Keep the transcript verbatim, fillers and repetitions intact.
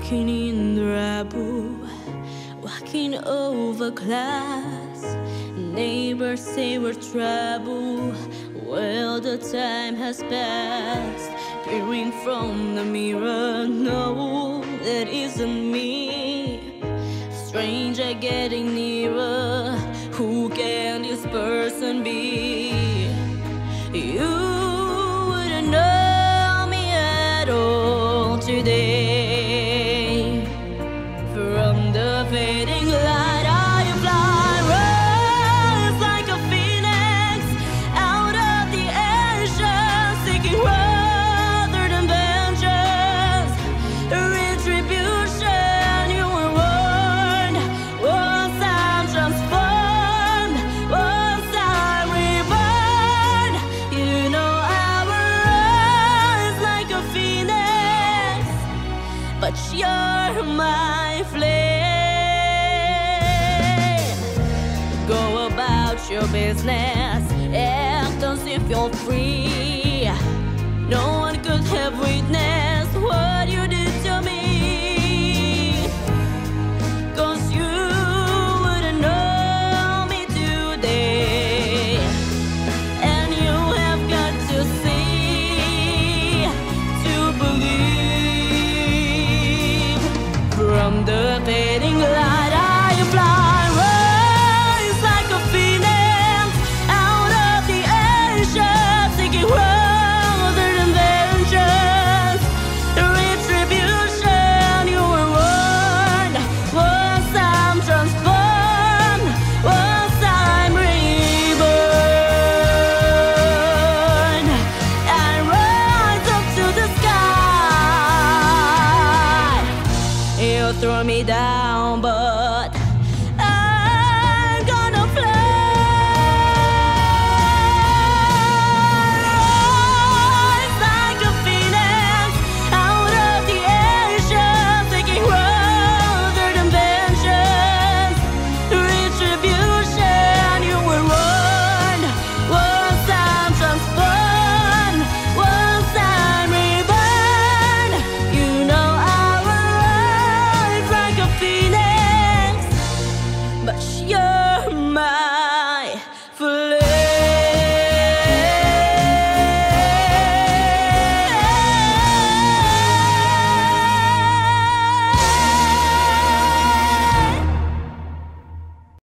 walking in the rubble, walking over glass. Neighbors say we're trouble. Well, the time has passed. Peering from the mirror, no, that isn't me. Stranger getting nearer. Who can this person be? You wouldn't know me at all today. From the fading light I fly, rise like a phoenix out of the ashes, seeking rather than vengeance, retribution. You were warned, once I'm transformed, once I'm reborn. You know I will rise like a phoenix, but you're my flame. Go about your business, act as if you're free. No one could have witnessed what you did to me, 'cause you wouldn't know me today. And you have got to see to believe. From the fading light I fly, rise like a phoenix out of the ashes, seeking rather than vengeance, retribution. You were warned, once I'm transformed, once I'm reborn. I rise up to the sky. You throw me down, but I'm gonna fly. Rise like a phoenix out of the ashes, seeking rather than vengeance, retribution. You were warned, once I'm transformed, once I'm reborn. You know I will rise like a phoenix, but you're my